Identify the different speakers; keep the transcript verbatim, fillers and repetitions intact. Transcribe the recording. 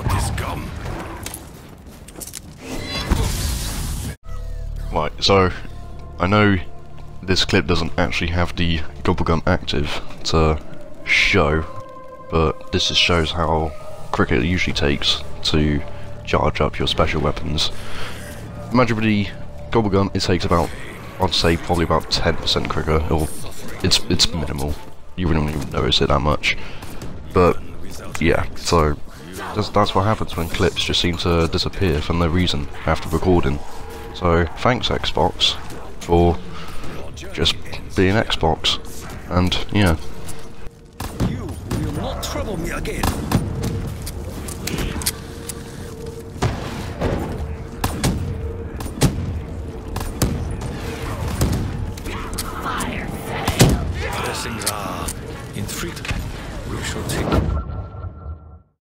Speaker 1: this gum.
Speaker 2: Right, so I know this clip doesn't actually have the GobbleGum active to show, but this just shows how quick it usually takes to charge up your special weapons. Imagine with the GobbleGum, it takes about, I'd say probably about ten percent quicker, or it's, it's minimal, you wouldn't even notice it that much. But yeah, so that's, that's what happens when clips just seem to disappear for no reason after recording. So thanks Xbox for just being Xbox, and yeah.
Speaker 1: You will not trouble me again. Fire sale. Blessings are in three. We shall take.